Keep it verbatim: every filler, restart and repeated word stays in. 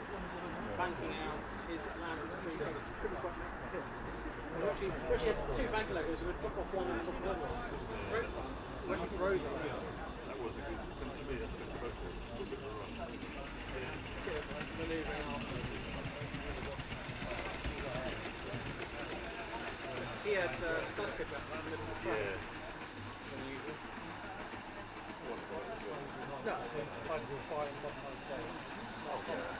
banking out his land. We actually, we actually had two banking logos. We would drop off one and drop another one. Right front. We actually drove it. That was a good, and to me that's good for football. Manoeuvring afterwards. He had uh, stunt pickup in the middle of the track. Yeah. Unusual. What's going on? No, I think I will find one of those days.